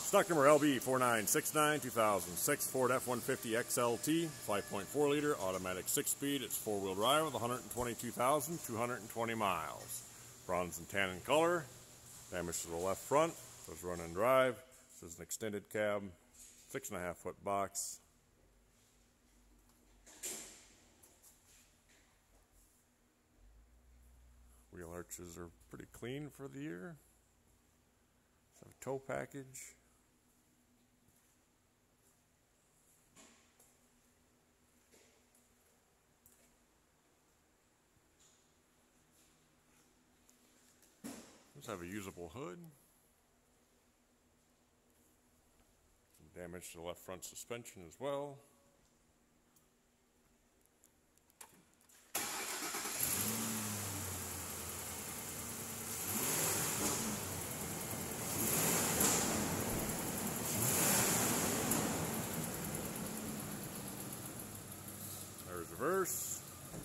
Stock number LB4969, 2006 Ford F150 Xlt, 5.4 liter, automatic 6-speed. It's 4-wheel drive with 122,220 miles. Bronze and tan in color. Damage to the left front. Says run and drive. This is an extended cab, 6.5 foot box. Wheel arches are pretty clean for the year. It's a tow package. Does have a usable hood. Some damage to the left front suspension as well. There's reverse.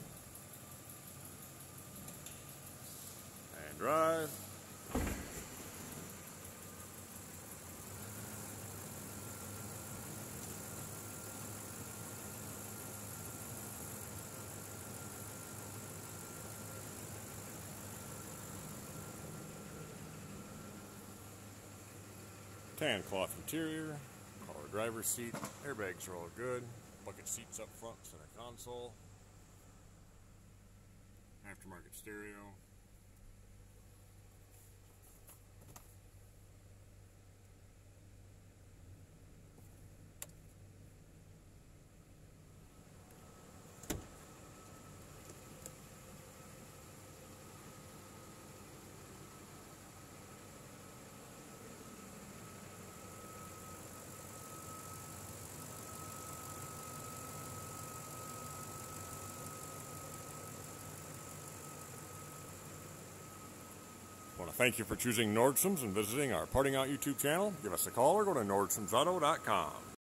And drive. Tan cloth interior, power driver's seat, airbags are all good, bucket seats up front, center console, aftermarket stereo. I want to thank you for choosing Nordson's and visiting our Parting Out YouTube channel. Give us a call or go to nordsonsauto.com.